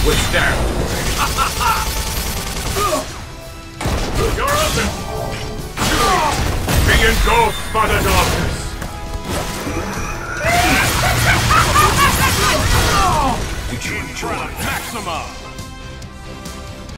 withstand. You're open! Be engulfed by the darkness! Did you enjoy Maxima?